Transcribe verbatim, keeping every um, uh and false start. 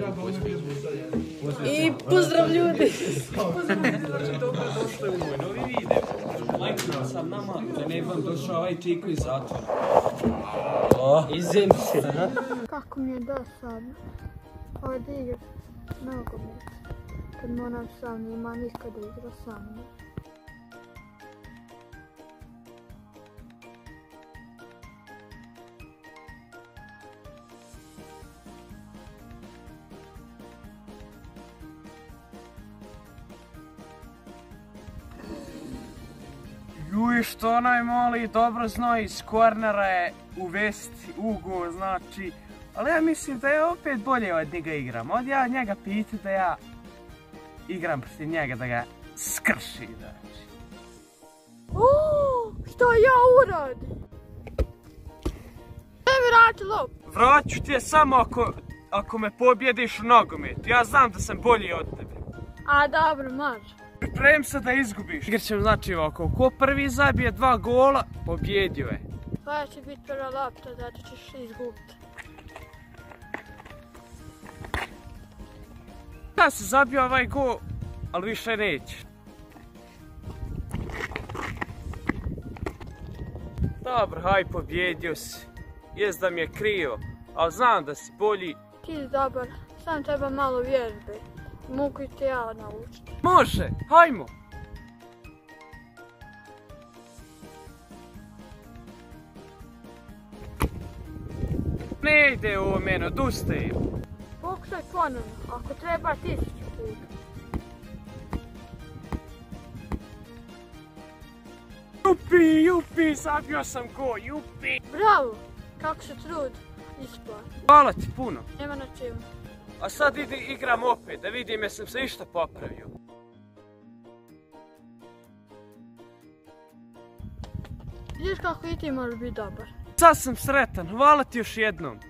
I pozdrav ljudi! Pozdrav ljudi, znači dobro došli u moj novi video. Lajknuo sam nama da ne vam došao ovaj čiko iz zatvora. Izem se. Kako mi je dosadno. Ovdje igraš nogomet. Kad moram sam, nema niska da igra sam. Juj, što onaj mali dobro zna iz kornera je uvesti ugo, znači. Ali ja mislim da je opet bolje od njega igram. Od ja njega piti da ja igram protiv njega, da ga skrši, znači. Uuu, što ja uradim? Ne mi vrati lop. Vraću ti je samo ako, ako me pobjediš u nogometu. Ja znam da sam bolji od tebe. A dobro, može. Priprem se da izgubiš. Igrat ćemo znači ovako, ko prvi zabije dva gola, pobjedio je. Tvoja će biti prva lopta, zato ćeš izgubiti. Ja se zabio ovaj gol, ali više neće. Dobro, haj, pobjedio si. Jest da mi je krio, ali znam da si bolji. Ti si dobar, sam treba malo vježbe. Mogu i te ja naučiti. Može, hajmo! Ne ide ovo mene, odustajem. Pokušaj ponovno, ako treba tisuću puta. Jupi, jupi, zabio sam go, jupi! Bravo, kako se trud isplati. Hvala ti puno. Nema na čemu. A sad idi, igram opet, da vidim jesam se išta popravio. Vidiš kako i ti možeš biti dobar. Sad sam sretan, hvala ti još jednom.